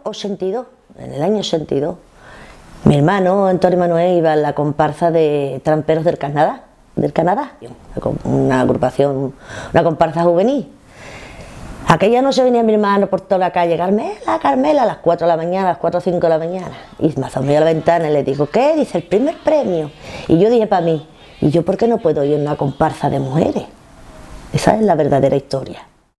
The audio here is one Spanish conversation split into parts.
82, en el año 82, mi hermano Antonio Manuel iba a la comparsa de tramperos del Canadá, una agrupación, una comparsa juvenil. Aquella noche venía mi hermano por toda la calle, Carmela, Carmela, a las 4 de la mañana, a las 4 o 5 de la mañana, y me asomé a la ventana y le digo, ¿qué? Dice, el primer premio. Y yo dije para mí, ¿y yo por qué no puedo ir a una comparsa de mujeres? Esa es la verdadera historia.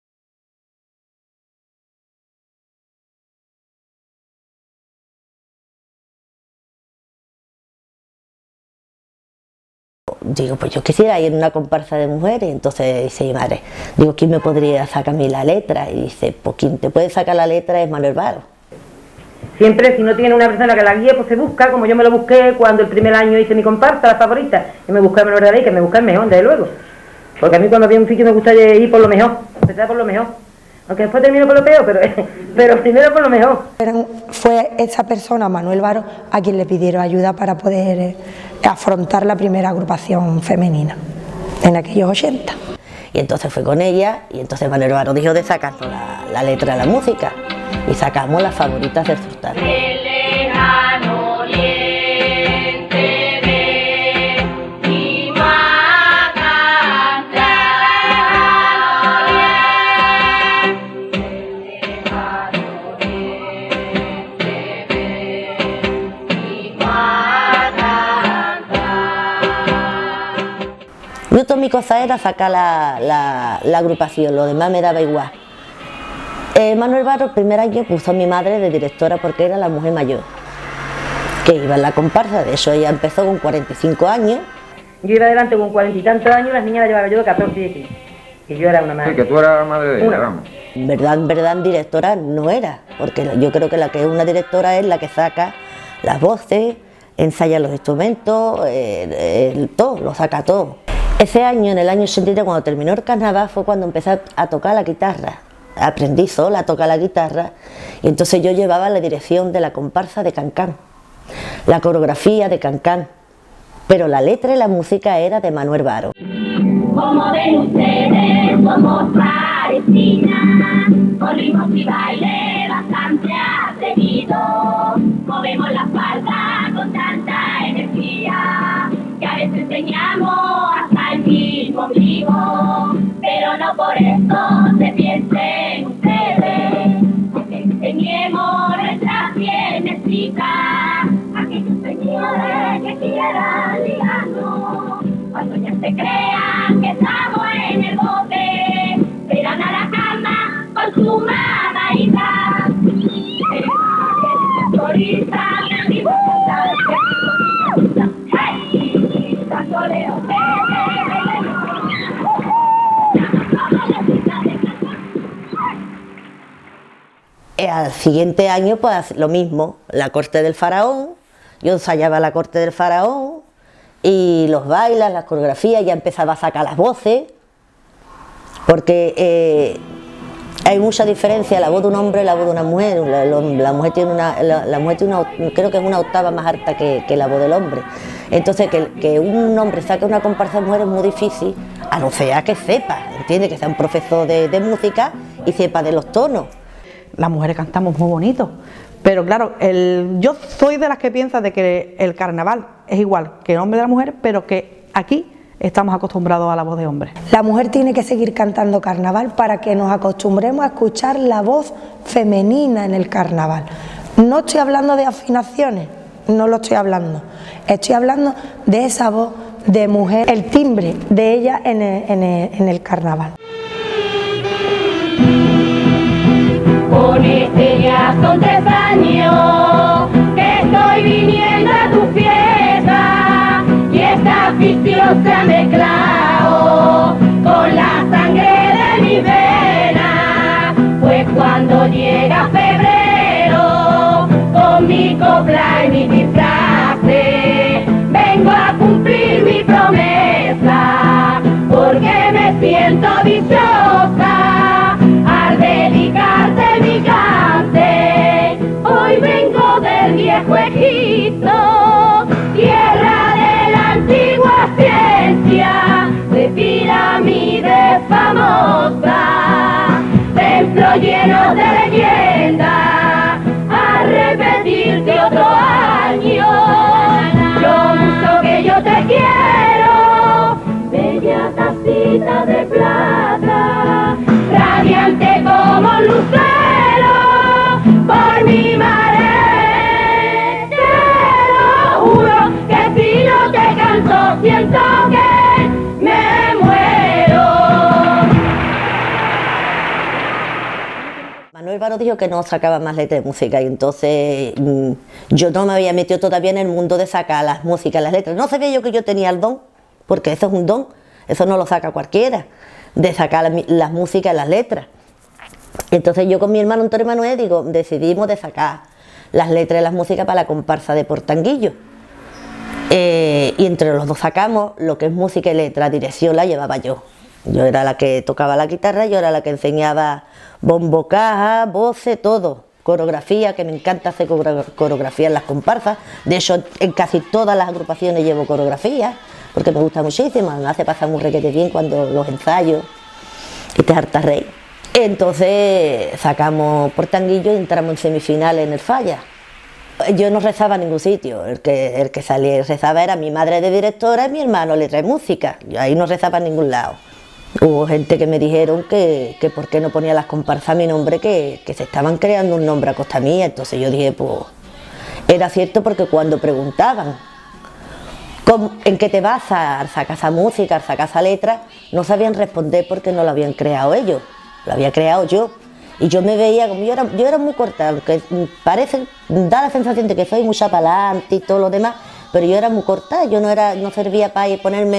Digo, pues yo quisiera ir a una comparsa de mujeres. Entonces dice mi madre, digo, ¿quién me podría sacar a mí la letra? Y dice, pues quien te puede sacar la letra es Manuel Varo. Siempre, si no tiene una persona que la guíe, pues se busca, como yo me lo busqué cuando el primer año hice mi comparsa, la favorita, y me busqué a Manuel Varo, que me busca el mejor, desde luego. Porque a mí cuando había un sitio me gusta ir por lo mejor, empezar por lo mejor. Aunque después termino por lo peor, pero primero por lo mejor. Fue esa persona, Manuel Varo, a quien le pidieron ayuda para poder afrontar la primera agrupación femenina en aquellos 80. Y entonces fue con ella, y entonces Manuel Varo dijo de sacarnos la letra de la música, y sacamos Las Favoritas del Sultán. Yo toda mi cosa era sacar la agrupación, lo demás me daba igual. Manuel Varo el primer año puso a mi madre de directora porque era la mujer mayor que iba en la comparsa, de eso ella empezó con 45 años. Yo iba adelante con 40 y tantos años, las niñas las llevaba yo de 14 y 15, y yo era una madre. Sí, que tú eras la madre de ella, vamos. En verdad directora no era, porque yo creo que la que es una directora es la que saca las voces, ensaya los instrumentos, todo, lo saca todo. Ese año, en el año 83, cuando terminó el carnaval, fue cuando empecé a tocar la guitarra. Aprendí sola a tocar la guitarra y entonces yo llevaba la dirección de la comparsa de Cancán, la coreografía de Cancán, pero la letra y la música era de Manuel Varo. Como ven ustedes, somos parecidas, corrimos y baile bastante atrevido, movemos la falda con tanta energía, que a veces enseñamos hasta el mismo ombligo, pero no por eso se piensen ustedes, que enseñemos nuestras piernecitas, aquellos señores que quieran ligarnos, cuando ya se crean que estamos en el bote, se irán a la cama con su mamaita. Al siguiente año, pues lo mismo, la corte del faraón, yo ensayaba la corte del faraón, y los bailes, las coreografías, ya empezaba a sacar las voces, porque hay mucha diferencia la voz de un hombre y la voz de una mujer. La mujer tiene creo que es una octava más alta que la voz del hombre. Entonces que un hombre saque una comparsa de mujer es muy difícil, a no ser que sepa, ¿entiende? Que sea un profesor de música y sepa de los tonos. Las mujeres cantamos muy bonito, pero claro, yo soy de las que piensa de que el carnaval es igual que el hombre de la mujer, pero que aquí estamos acostumbrados a la voz de hombre. La mujer tiene que seguir cantando carnaval para que nos acostumbremos a escuchar la voz femenina en el carnaval. No estoy hablando de afinaciones, no lo estoy hablando de esa voz de mujer, el timbre de ella en el carnaval. Con este ya son 3 años que estoy viniendo a tu fiesta y esta afición se ha mezclado con la sangre de mi vena. Pues cuando llega febrero con mi copla y mi disfrace vengo a cumplir mi promesa porque me siento dichosa al dedicarte mi cante. Hoy vengo del viejo Egipto, tierra de la antigua ciencia, de pirámides famosas, templos llenos de leyendas, carita de plata, radiante como un lucero, por mi madre, te lo juro, que si no te canto siento que me muero. Manuel Baró dijo que no sacaba más letras de música y entonces yo no me había metido todavía en el mundo de sacar las músicas, las letras. No sabía yo que yo tenía el don, porque eso es un don, eso no lo saca cualquiera, de sacar las músicas y las letras. Entonces yo con mi hermano Antonio Manuel decidimos de sacar las letras y las músicas para la comparsa de Portanguillo. Y entre los dos sacamos lo que es música y letra, dirección la llevaba yo. Yo era la que tocaba la guitarra, yo era la que enseñaba bombo, caja, voces, todo. Coreografía, que me encanta hacer coreografía en las comparsas. De hecho, en casi todas las agrupaciones llevo coreografía, porque me gusta muchísimo, me hace pasar muy requete bien cuando los ensayos y te hartas reír. Entonces sacamos Portanguillo y entramos en semifinales en el Falla. Yo no rezaba en ningún sitio, el que salía y rezaba era mi madre de directora y mi hermano letra y música. Yo ahí no rezaba en ningún lado. Hubo gente que me dijeron que por qué no ponía las comparsas a mi nombre, que se estaban creando un nombre a costa mía. Entonces yo dije, pues era cierto, porque cuando preguntaban en qué te basas al sacar esa música, al sacar esa letra, no sabían responder porque no lo habían creado ellos, lo había creado yo. Y yo me veía como yo era muy corta, aunque parece, da la sensación de que soy mucha para adelante y todo lo demás, pero yo era muy corta, yo no servía para ponerme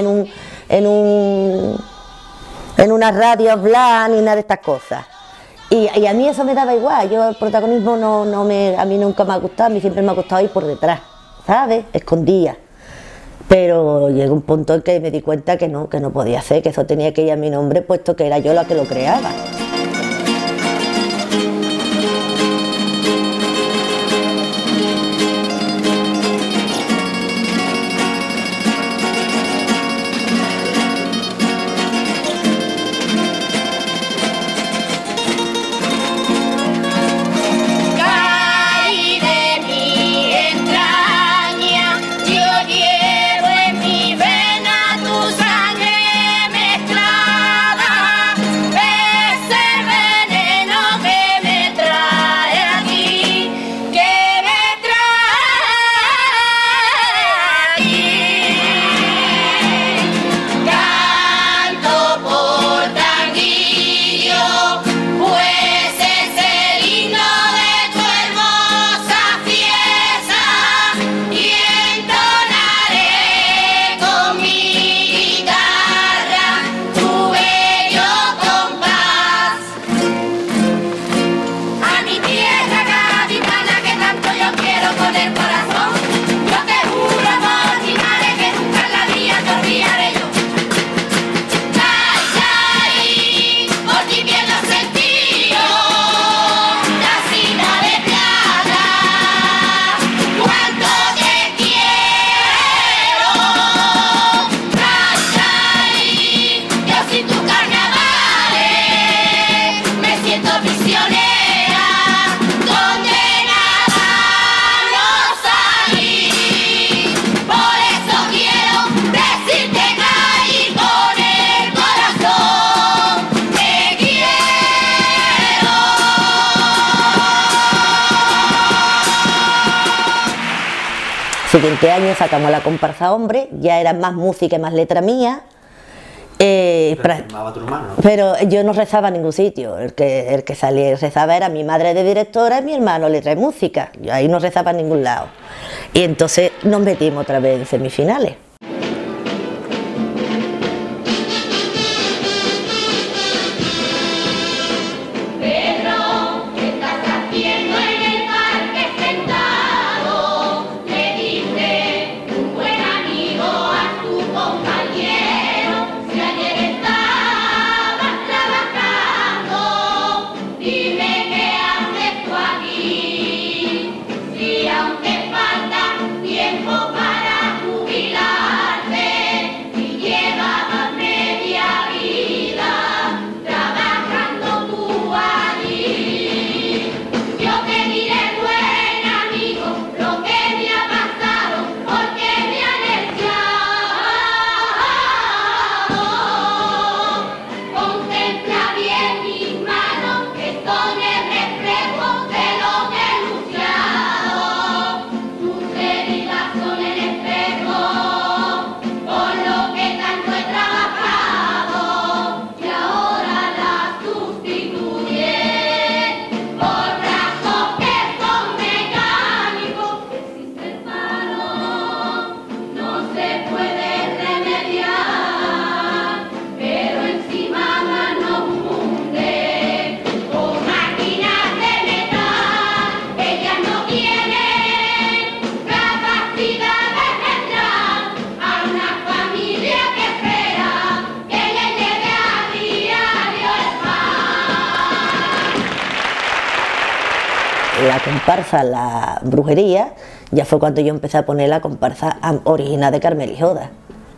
en una radio a hablar ni nada de estas cosas. Y a mí eso me daba igual, yo el protagonismo a mí nunca me ha gustado, a mí siempre me ha gustado ir por detrás, ¿sabes? Escondía. Pero llegó un punto en que me di cuenta que no podía ser, que eso tenía que ir a mi nombre, puesto que era yo la que lo creaba. Siguiente año sacamos la comparsa Hombre, ya era más música y más letra mía. Firmaba tu hermano, ¿no? Pero yo no rezaba en ningún sitio, el que salía y rezaba era mi madre de directora y mi hermano letra y música. Yo ahí no rezaba en ningún lado. Y entonces nos metimos otra vez en semifinales. Aunque falta tiempo para jubilar. la comparsa La Brujería, ya fue cuando yo empecé a poner la comparsa original de Carmel y Joda.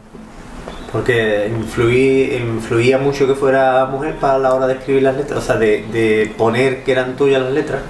Porque influía mucho que fuera mujer para la hora de escribir las letras, o sea, de poner que eran tuyas las letras.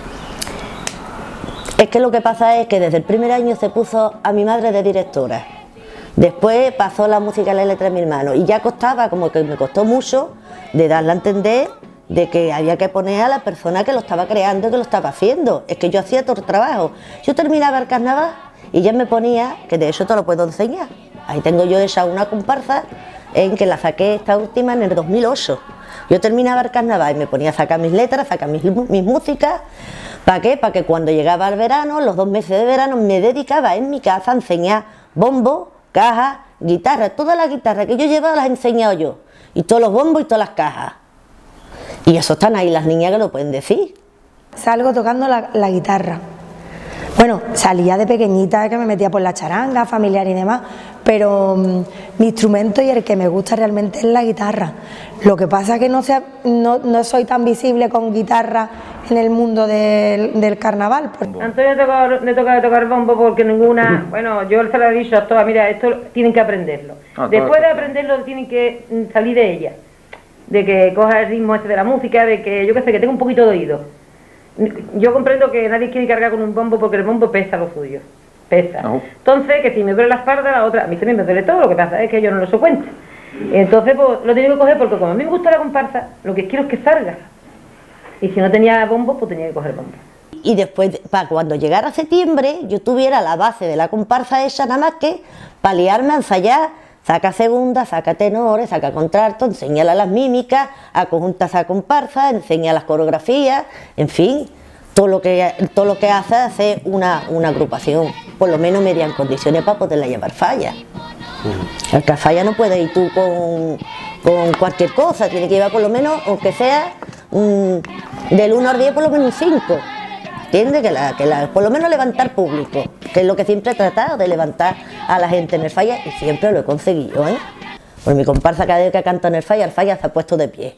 Es que lo que pasa es que desde el primer año se puso a mi madre de directora, después pasó la música y la letra de mi hermano, y ya costaba, como que me costó mucho, de darle a entender de que había que poner a la persona que lo estaba creando y que lo estaba haciendo. Es que yo hacía todo el trabajo. Yo terminaba el carnaval y ya me ponía, que de eso te lo puedo enseñar. Ahí tengo yo esa una comparsa en que la saqué esta última en el 2008. Yo terminaba el carnaval y me ponía a sacar mis letras, a sacar mis músicas. ¿Para qué? Para que cuando llegaba el verano, los 2 meses de verano, me dedicaba en mi casa a enseñar bombo, cajas, guitarra. Todas las guitarras que yo llevaba las he enseñado yo. Y todos los bombos y todas las cajas. Y eso están ahí las niñas que lo pueden decir. Salgo tocando la guitarra. Bueno, salía de pequeñita que me metía por la charanga, familiar y demás, pero mi instrumento y el que me gusta realmente es la guitarra. Lo que pasa es que no soy tan visible con guitarra en el mundo del carnaval. Antonio le toca tocar bombo porque ninguna, bueno, yo se lo he dicho a todas, mira, esto tienen que aprenderlo. Después de aprenderlo tienen que salir de ella, de que coja el ritmo este de la música, de que yo qué sé, que tenga un poquito de oído. Yo comprendo que nadie quiere cargar con un bombo porque el bombo pesa lo suyo, pesa. Entonces, que si me duele la espalda, la otra, a mí también me duele todo, lo que pasa es que yo no lo sé cuenta. Entonces, pues lo tengo que coger porque como a mí me gusta la comparsa, lo que quiero es que salga. Y si no tenía bombo, pues tenía que coger bombo. Y después, para cuando llegara septiembre, yo tuviera la base de la comparsa esa, nada más que para liarme a ensayar. Saca segunda, saca tenores, saca contralto, enséñala las mímicas, a conjuntas a comparsa, enseña las coreografías, en fin, todo lo que hace una agrupación, por lo menos media en condiciones para poderla llevar falla. El que falla no puede ir tú con cualquier cosa, tiene que llevar por lo menos, aunque sea del 1 al 10, por lo menos un 5. ¿Entiendes? Por lo menos levantar público, que es lo que siempre he tratado, de levantar a la gente en el falla, y siempre lo he conseguido, ¿eh? Por mi comparsa, cada vez que canta en el falla se ha puesto de pie.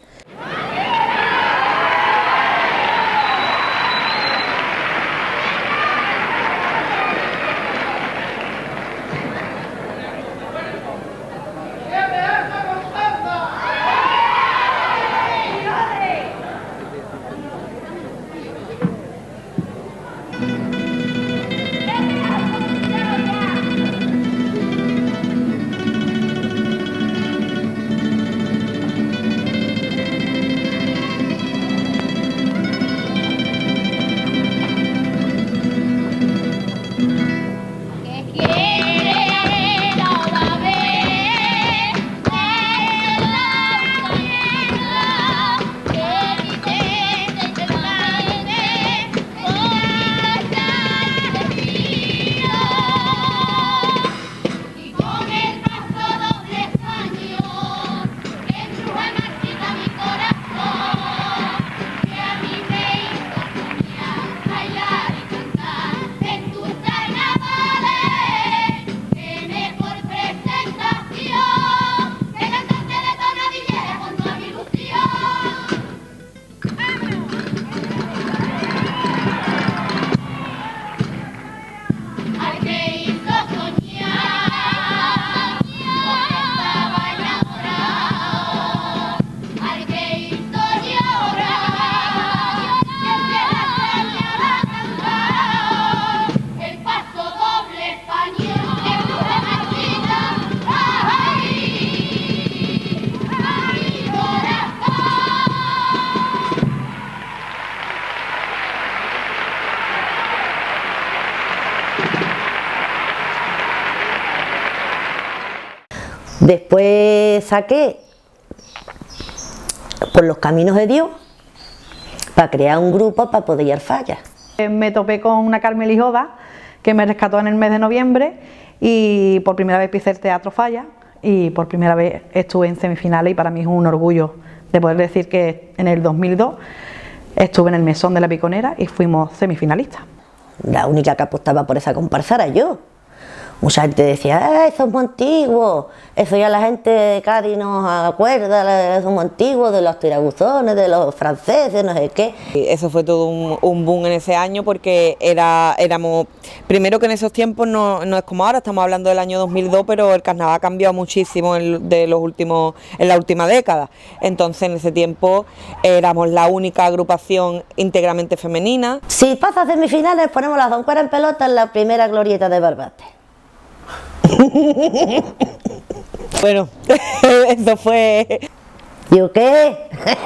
Después saqué Por los caminos de Dios para crear un grupo para poder ir al falla. Me topé con una Carmel y Joda que me rescató en el mes de noviembre y por primera vez pisé el Teatro Falla y por primera vez estuve en semifinales, y para mí es un orgullo de poder decir que en el 2002 estuve en el Mesón de la Piconera y fuimos semifinalistas. La única que apostaba por esa comparsa era yo, Mucha gente decía, eso es muy antiguo, eso ya la gente de Cádiz nos acuerda, eso es muy antiguo, de los tirabuzones, de los franceses, no sé qué. Eso fue todo un boom en ese año porque éramos, primero que en esos tiempos no es como ahora, estamos hablando del año 2002, pero el carnaval ha cambiado muchísimo en la última década. Entonces en ese tiempo éramos la única agrupación íntegramente femenina. Si pasa a semifinales ponemos las doncueras en pelota en la primera glorieta de Barbate. Bueno, eso fue... ¿Yo qué?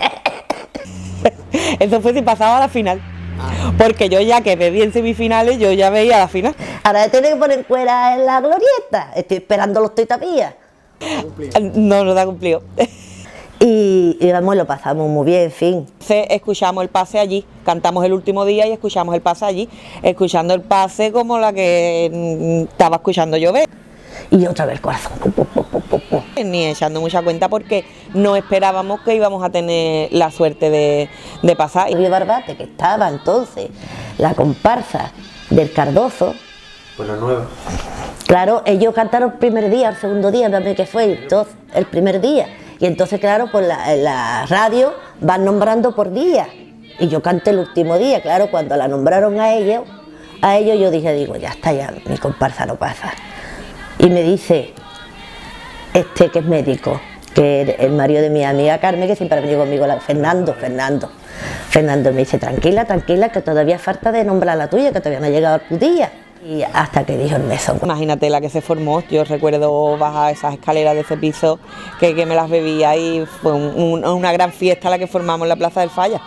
Eso fue si pasaba a la final. Porque yo ya que bebí en semifinales, yo ya veía la final. Ahora tiene que poner cuera en la glorieta. Estoy esperando los toitapías. No da cumplido. Y vamos, lo pasamos muy bien, en fin. Escuchamos el pase allí, cantamos el último día y escuchamos el pase allí, escuchando el pase como la que estaba escuchando llover. Y otra vez el corazón. Ni echando mucha cuenta porque no esperábamos que íbamos a tener la suerte de pasar. Y Barbate, que estaba entonces la comparsa del Cardozo. Pues la nueva. Claro, ellos cantaron el primer día, el segundo día, también que fue entonces, el primer día. Y entonces, claro, pues la radio van nombrando por día. Y yo canté el último día, claro, cuando la nombraron a ellos yo dije, ya está, ya mi comparsa no pasa. Y me dice, que es médico, que es el marido de mi amiga Carmen, que siempre ha venido conmigo, Fernando me dice, tranquila, que todavía falta de nombrar la tuya, que todavía no ha llegado tu día. Y hasta que dijo el mesón. Imagínate la que se formó, yo recuerdo bajar esas escaleras de ese piso, que me las bebía y fue una gran fiesta la que formamos en la Plaza del Falla.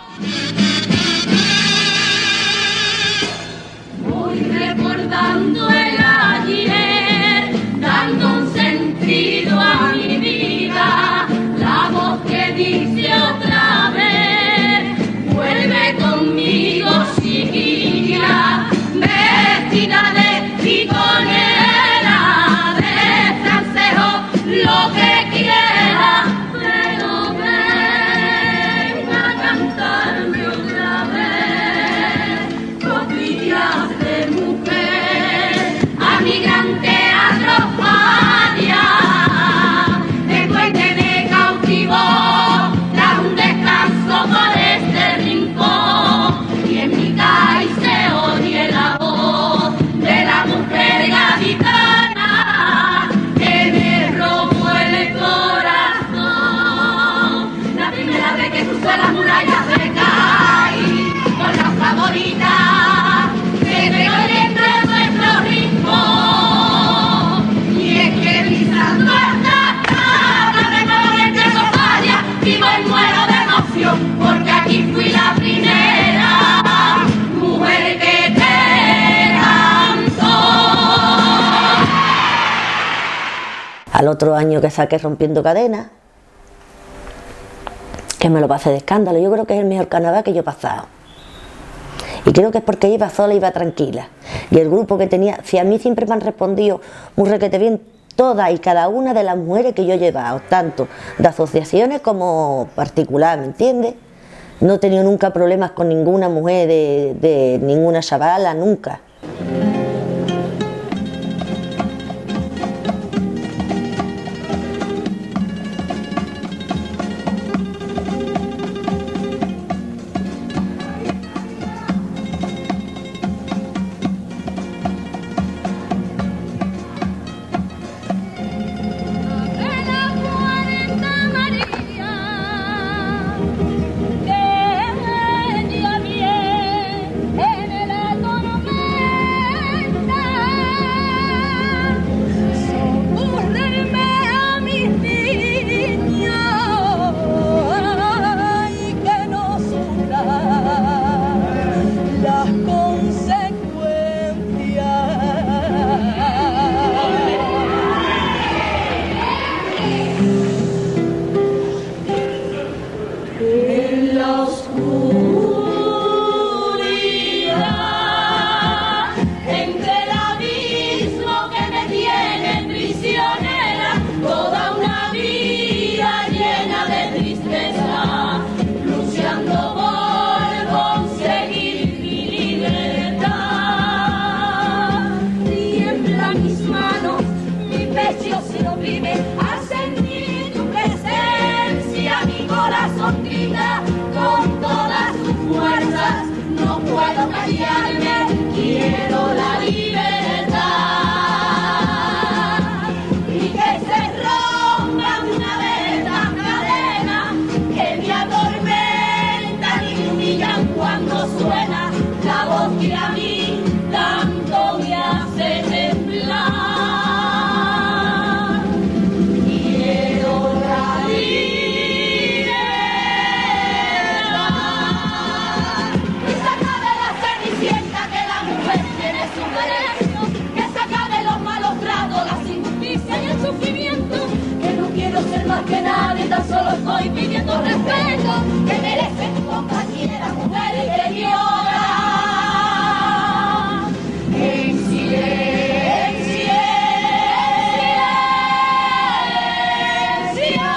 Voy recordando el ayer, dando un sentido a mi vida, la voz que dice otra vez, vuelve conmigo chiquilla, vestida de piconera, de francejo, lo que quiera, pero venga a cantarme otra vez, copillas de mujer, a mi gran teatro Falla, después que me cautivó, da un descanso por este rincón, y en mi calle se oye la voz de la mujer gaditana que me robó el corazón. La primera vez que cruzó las murallas de Cádiz con la favorita que me orientó en nuestro rincón. Y es que pisando esta casa de nuevo en el Teatro Falla vivo y muero de emoción porque aquí fui la primera mujer que te cantó. Al otro año que saqué Rompiendo Cadenas, que me lo pasé de escándalo, yo creo que es el mejor carnaval que yo he pasado. Y creo que es porque iba sola, iba tranquila. Y el grupo que tenía, si a mí siempre me han respondido muy requete bien todas y cada una de las mujeres que yo he llevado, tanto de asociaciones como particular, ¿me entiendes? No he tenido nunca problemas con ninguna mujer de ninguna chavala, nunca. En el alto no me que merece tu compañera mujer y que llora en silencio, silencio.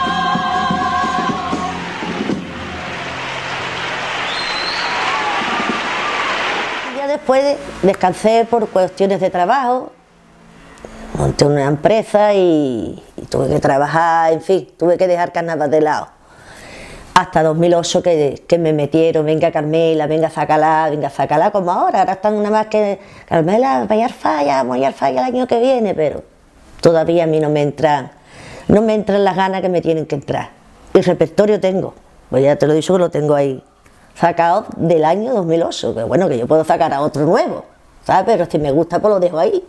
Ya después descansé por cuestiones de trabajo, monté una empresa y tuve que trabajar, en fin, tuve que dejar carnaval de lado. Hasta 2008 que me metieron, venga Carmela, venga sácala, como ahora están una más que Carmela, vamos a ir falla el año que viene, pero todavía a mí no me entran las ganas que me tienen que entrar. Y repertorio tengo, pues ya te lo he dicho que lo tengo ahí sacado del año 2008, que bueno, que yo puedo sacar a otro nuevo, ¿sabes? Pero si me gusta pues lo dejo ahí.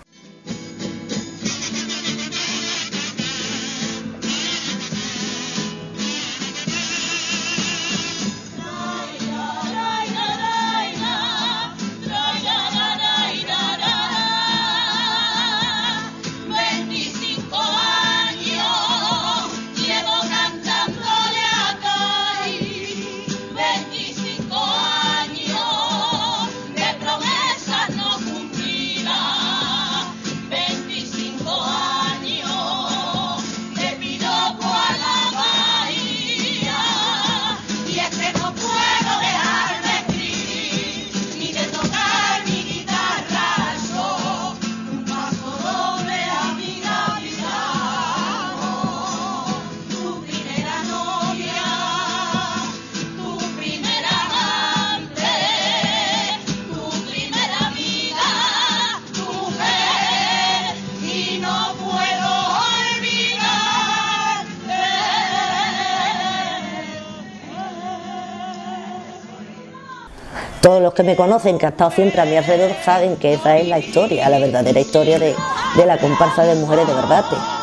Todos los que me conocen, que han estado siempre a mi alrededor, saben que esa es la historia, la verdadera historia de la comparsa de Mujeres de Barbate.